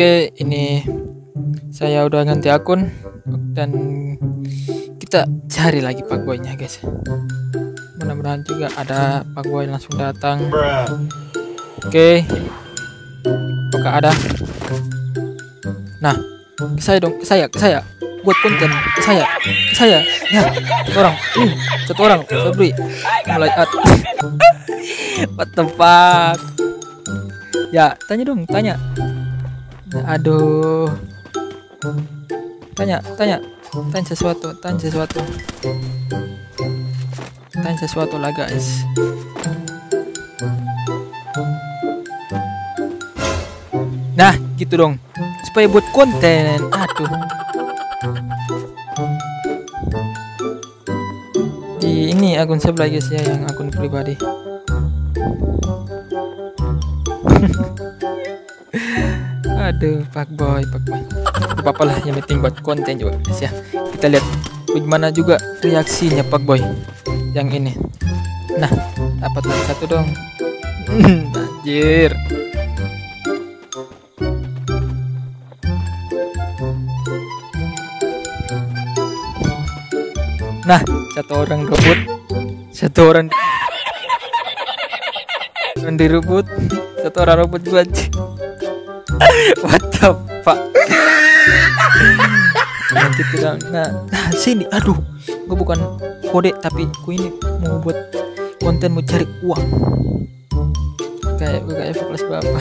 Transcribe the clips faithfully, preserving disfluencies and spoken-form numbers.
Oke, ini saya udah ganti akun dan kita cari lagi Pak Boy-nya, guys. Mudah-mudahan juga ada Pak Boy langsung datang. Oke, apakah ada? Nah, ke saya dong, ke saya, ke saya. Buat konten, ke saya, ke saya. Ya, satu orang, uh, satu orang, Febri, mulai at. What the fuck? Ya, tanya dong, tanya. Aduh, tanya, tanya, tanya sesuatu, tanya sesuatu, tanya sesuatu lah guys. Nah, gitu dong, supaya buat konten. Aduh, di ini akun sebelah guys ya, yang akun pribadi. Aduh, Pak Boy, Pak Boy. Gak apa-apa lah, yang penting buat konten juga guys ya. Kita lihat bagaimana juga reaksinya Pak Boy yang ini. Nah, dapat lagi satu dong. Anjir. Nah, satu orang rebut, satu orang orang direbut, satu orang rebut buat. What the fuck? Nah, gitu dong. Nah, nah, sini, aduh, gue bukan kode tapi gue ini mau buat konten, mau cari uang. Kayak gue kayak kelas berapa?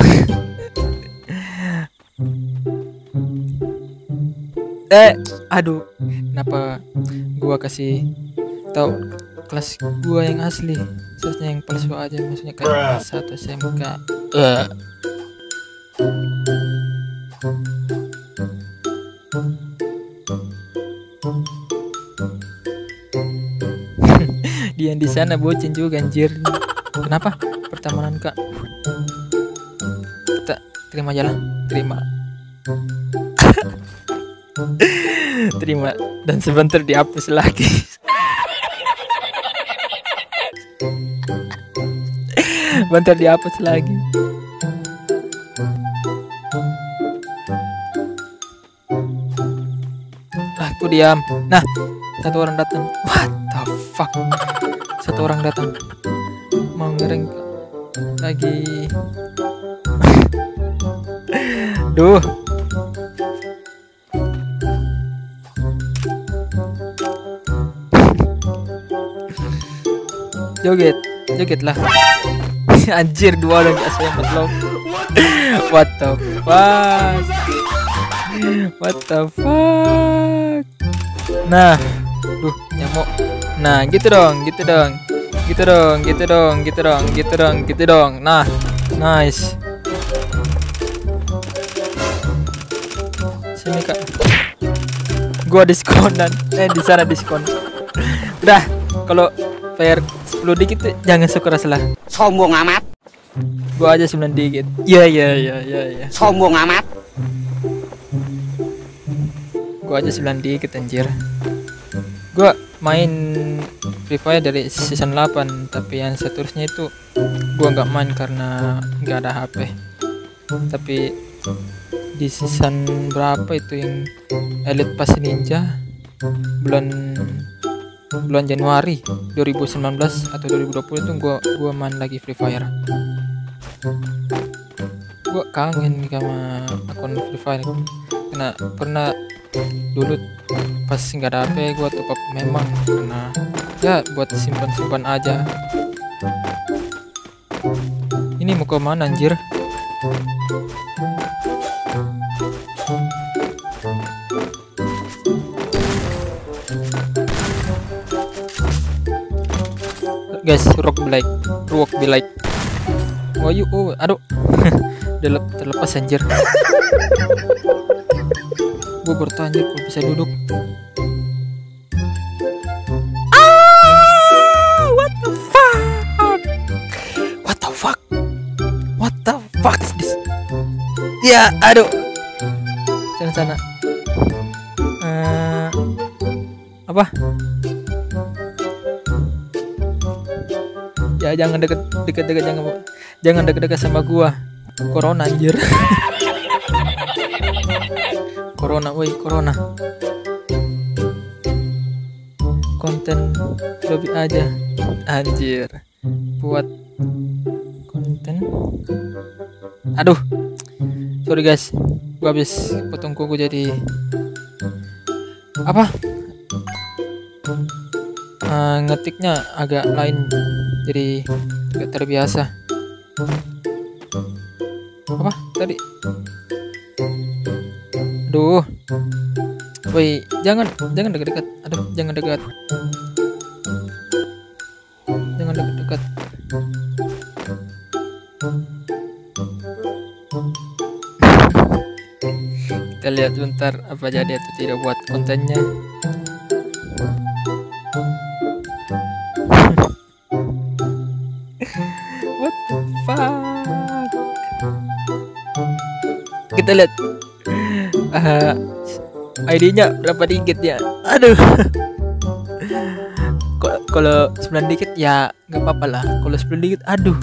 eh, aduh, kenapa gue kasih tahu kelas gue yang asli, seharusnya yang palsu aja, maksudnya kayak kelas satu S M K. Uh. Dia di sana bocin juga anjir. Kenapa? Pertemanan Kak. Kita terima aja lah, terima. Terima dan sebentar dihapus lagi. Bentar dihapus lagi. Aku diam. Nah, satu orang datang. What the fuck? Satu orang datang. Mau ngereng lagi. Duh. Joget, joget lah. Anjir, dua orang gak selamat loh. What the fuck? What the fuck? Nah, duh, nyamuk. Nah, gitu dong, gitu dong, gitu dong, gitu dong, gitu dong, gitu dong, gitu dong. Nah, nice. Sini Kak. Gua diskonan. Eh, di sana diskon. Udah, kalau bayar sepuluh dikit tuh jangan suka lah. Sombong amat. Gua aja sembilan dikit. Iya, iya, iya, iya, iya. Sombong amat. Gua aja sembilan dikit anjir. Gua main Free Fire dari season delapan, tapi yang seterusnya itu gua nggak main karena nggak ada H P. Tapi di season berapa itu yang Elite Pass Ninja bulan bulan Januari dua ribu sembilan belas atau dua ribu dua puluh itu gua gua main lagi Free Fire. Gua kangen nih sama akun Free Fire. Karena pernah dulu pas nggak ada H P gua top up memang karena ya buat simpan-simpan aja. Ini mau ke mana anjir? Guys, rock be like, rock be like. Wah, yuk, oh, aduh, udah terlepas anjir. Gue bertanya kok bisa duduk. Ah, what the fuck? What the fuck? What the fuck is this? Ya, aduh. Sana sana. Uh, apa? Ya jangan deket deket deket jangan jangan deket deket sama gua. Corona anjir. corona, woi corona. Konten lobby aja, anjir. Buat konten. Aduh, sorry guys, gua habis potong kuku jadi apa? Uh, ngetiknya agak lain, jadi agak terbiasa. Apa tadi? Aduh, woi jangan jangan dekat-dekat. Aduh, jangan dekat. Jangan dekat-dekat. Kita lihat bentar apa jadi atau tidak buat kontennya. What the fuck? Kita lihat uh, I D-nya berapa dikit ya. Aduh. Kalau sembilan dikit ya nggak apa-apa lah. Kalau sepuluh dikit, aduh.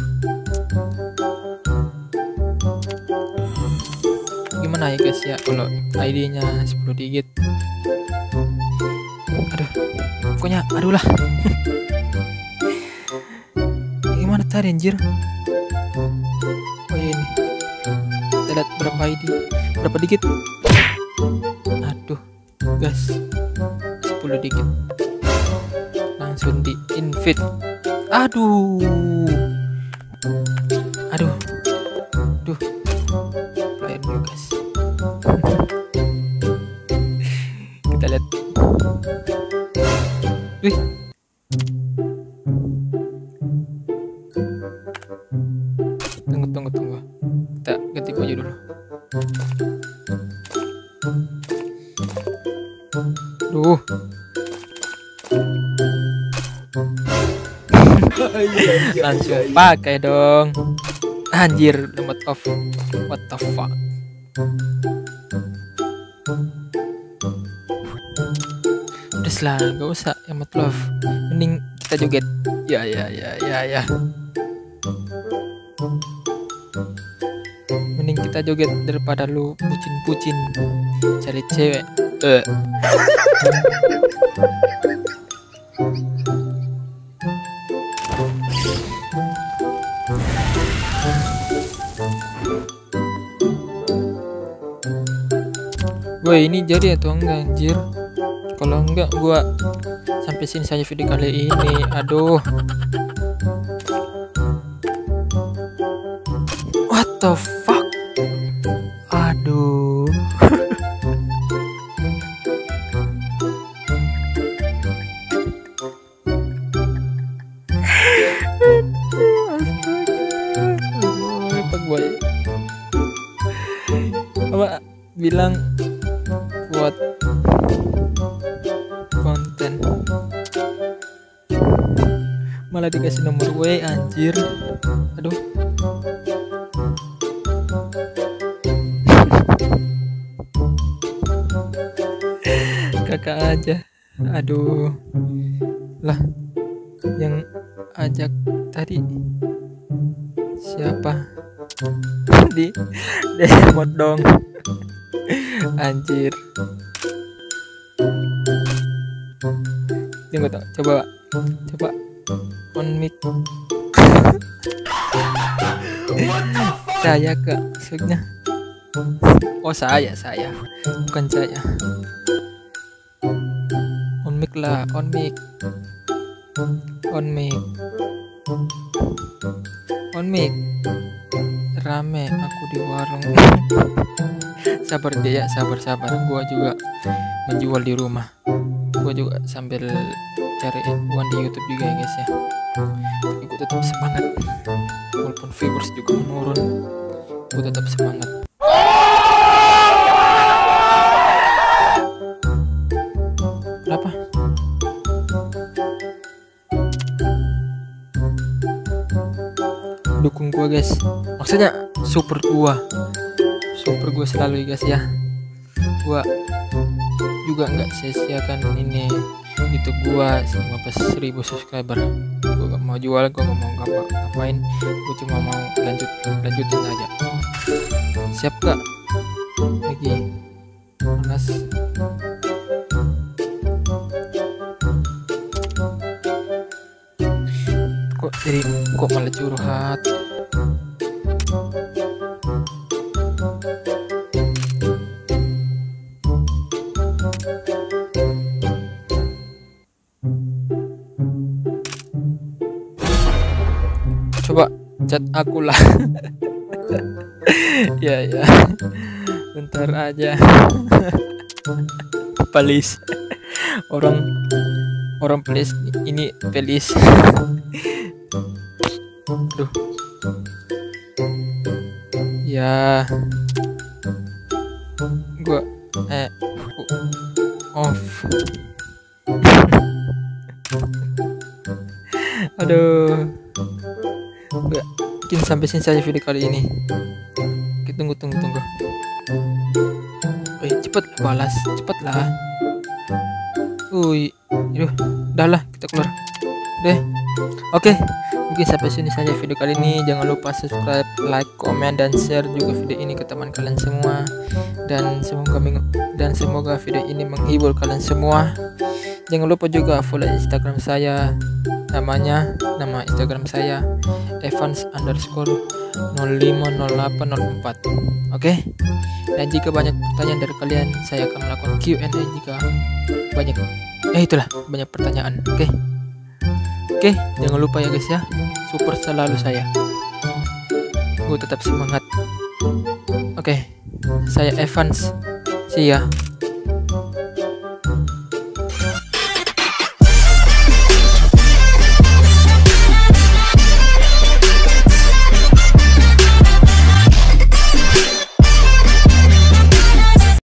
Gimana ya guys ya kalau I D-nya sepuluh dikit. Aduh. Pokoknya aduh lah. Gimana tadi anjir? Oh iya ini. Kita lihat berapa I D. Berapa dikit? Aduh, guys. sepuluh dikit. Langsung di invite. Aduh. Aduh. Aduh. Lain dulu guys. Kita lihat. Wih. Tunggu tunggu tunggu. Kita ganti baju dulu. Duh. Langsung pakai dong. Anjir, lemot off. What the fuck? Udah lah, gak usah lemot love. Mending kita joget. Ya ya ya ya ya. Mending kita joget daripada lu pucin-pucin cari cewek. Eh. Woi, ini jadi atau enggak anjir? Kalau enggak gua sampai sini saja video kali ini. Aduh. What the fuck? Aduh. Apa bilang buat konten malah dikasih nomor W anjir. Aduh. Kakak aja. Aduh. Lah yang ajak tadi siapa? Di Desmond dong. Anjir. Tunggu tuh, coba coba on mic. Saya ke maksudnya. Oh saya saya bukan saya. On mic lah, on mic. On mic. On mic. Rame aku di warung. Sabar dia ya, sabar sabar. Gua juga menjual di rumah. Gua juga sambil cari uang di YouTube juga ya guys ya. Tapi gua tetap semangat. Walaupun viewers juga menurun, gua tetap semangat. Kenapa? Dukung gua guys. Maksudnya support gua. Support gua selalu guys ya. Gua juga nggak sia-siakan ini YouTube gua lima belas ribu subscriber. Gua gak mau jual, gua gak mau ngapa ngapain, gua cuma mau lanjut lanjutin aja. Siap gak? Lagi Panas. Kok jadi kok malah curhat? Coba chat aku lah. Ya ya, bentar aja. Please, orang orang please ini please. Duh. Ya. Gua eh off. Aduh. Gak, mungkin sampai sini saja video kali ini. Oke, tunggu tunggu tunggu. Wih, cepet balas, cepetlah. Wih, aduh, dah lah kita keluar. Deh. Oke, mungkin sampai sini saja video kali ini. Jangan lupa subscribe, like, komen, dan share juga video ini ke teman kalian semua. Dan semoga dan semoga video ini menghibur kalian semua. Jangan lupa juga follow Instagram saya. Namanya, nama Instagram saya Evans underscore nol lima nol delapan nol empat. Oke. Dan jika banyak pertanyaan dari kalian, saya akan melakukan Q and A jika banyak. Eh itulah banyak pertanyaan. Oke. Oke, jangan lupa ya guys ya. Support selalu saya. Gue tetap semangat. Oke. Saya Evans. See ya.